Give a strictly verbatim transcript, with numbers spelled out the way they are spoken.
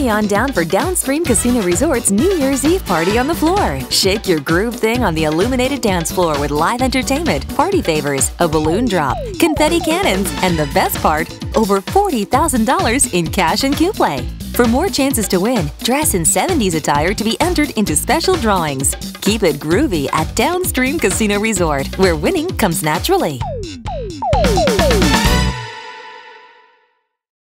Hurry on down for Downstream Casino Resort's New Year's Eve party on the floor. Shake your groove thing on the illuminated dance floor with live entertainment, party favors, a balloon drop, confetti cannons, and the best part, over forty thousand dollars in cash and Q-Play. For more chances to win, dress in seventies attire to be entered into special drawings. Keep it groovy at Downstream Casino Resort, where winning comes naturally.